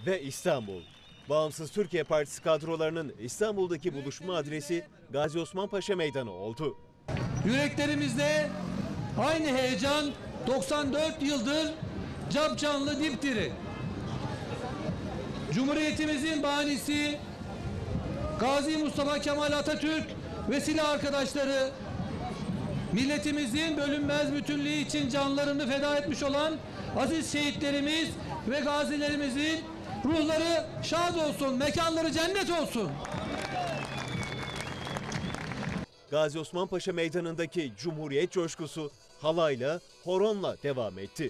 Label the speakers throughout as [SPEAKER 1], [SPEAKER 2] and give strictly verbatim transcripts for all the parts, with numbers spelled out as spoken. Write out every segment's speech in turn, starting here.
[SPEAKER 1] ve İstanbul. Bağımsız Türkiye Partisi kadrolarının İstanbul'daki buluşma adresi Gazi Osman Paşa Meydanı oldu.
[SPEAKER 2] Yüreklerimizde aynı heyecan doksan dört yıldır capcanlı dipdiri. Cumhuriyetimizin banisi Gazi Mustafa Kemal Atatürk ve silah arkadaşları, milletimizin bölünmez bütünlüğü için canlarını feda etmiş olan aziz şehitlerimiz ve gazilerimizin ruhları şad olsun, mekanları cennet olsun.
[SPEAKER 1] Gazi Osman Paşa Meydanı'ndaki Cumhuriyet coşkusu halayla, horonla devam etti.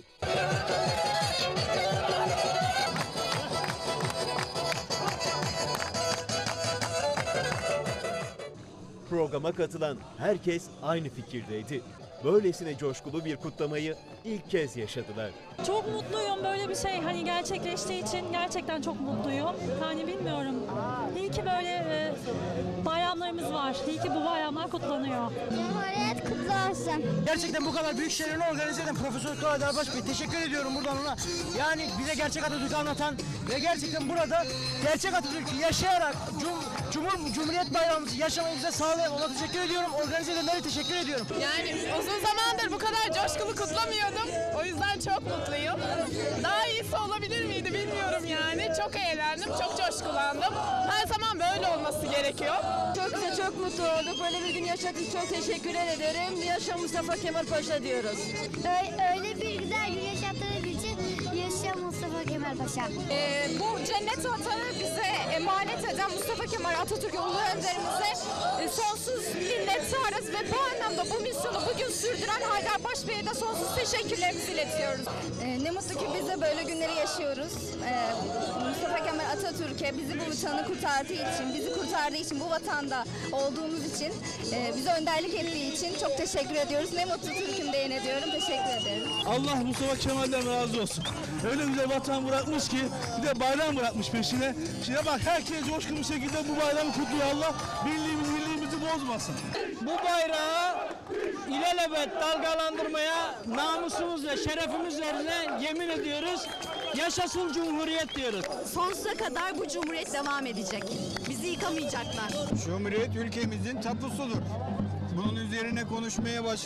[SPEAKER 1] Programa katılan herkes aynı fikirdeydi. Böylesine coşkulu bir kutlamayı ilk kez yaşadılar.
[SPEAKER 3] Çok mutluyum, böyle bir şey hani gerçekleştiği için gerçekten çok mutluyum. Hani bilmiyorum, iyi ki böyle e, bayramlarımız var, iyi ki bu bayramlar kutlanıyor.
[SPEAKER 4] Cumhuriyet kutlu olsun.
[SPEAKER 5] Gerçekten bu kadar büyük şeylerini organize eden Profesör Doktor Haydarbaş Bey, teşekkür ediyorum buradan ona. Yani bize gerçek Atatürk'ü anlatan ve gerçekten burada gerçek Atatürk'ü yaşayarak Cum Cumhur Cumhuriyet Bayramımızı yaşamayı bize sağlayan ona teşekkür ediyorum. Organize edenlere teşekkür ediyorum.
[SPEAKER 6] Yani uzun zamandır bu kadar coşkulu kutlamıyordum. O yüzden çok mutluyum. Daha iyisi olabilir miydi bilmiyorum yani. Çok eğlendim, çok coşkulandım. Her zaman böyle olması gerekiyor.
[SPEAKER 7] Çok da çok mutlu olduk. Böyle bir gün yaşadık. Çok teşekkür ederim. Yaşa Mustafa Kemal Paşa diyoruz.
[SPEAKER 4] Öyle, öyle bir güzel gün yaşattığınız için yaşa Mustafa Kemal Paşa.
[SPEAKER 6] Ee, bu cennet vatanı bize emanet eden Mustafa Kemal Atatürk Ulu Önderimize e, sonsuz minnettarız ve bu anlamda bu misyonu bugün sürdüren Haydarbaş Bey'e de sonsuz teşekkürlerimizi iletiyoruz.
[SPEAKER 7] Ee, ne mutlu ki biz de böyle günleri yaşıyoruz. Ee, Mustafa Kemal Atatürk'e bizi bu vatanı kurtardığı için, bizi kurtardığı için, bu vatanda olduğumuz için, e, bize önderlik ettiği için çok teşekkür ediyoruz. Ne mutlu Türk'üm diyene diyorum. Teşekkür ederim.
[SPEAKER 8] Allah Mustafa Kemal'den razı olsun. Öyle güzel vatan bırakmış ki bir de bayram bırakmış peşine. Şimdi bak herkes coşkun bir şekilde bu bayramı kutluyor. Allah birliğimizi birliğimizi bozmasın.
[SPEAKER 5] Bu bayrağı ilelebet dalgalandırmaya namusumuz ve şerefimiz üzerine yemin ediyoruz. Yaşasın Cumhuriyet diyoruz.
[SPEAKER 7] Sonsuza kadar bu Cumhuriyet devam edecek. Bizi yıkamayacaklar.
[SPEAKER 9] Cumhuriyet ülkemizin tapusudur. Bunun üzerine konuşmaya başka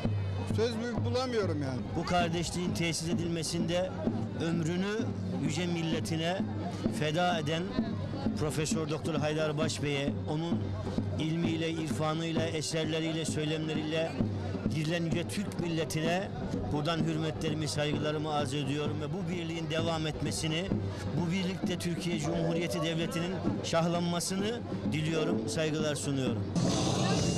[SPEAKER 9] söz büyük bulamıyorum yani.
[SPEAKER 10] Bu kardeşliğin tesis edilmesinde ömrünü yüce milletine feda eden Profesör Doktor Haydarbaş Bey'e, onun ilmiyle, irfanıyla, eserleriyle, söylemleriyle girilen yüce Türk milletine buradan hürmetlerimi, saygılarımı arz ediyorum ve bu birliğin devam etmesini, bu birlikte Türkiye Cumhuriyeti Devleti'nin şahlanmasını diliyorum, saygılar sunuyorum.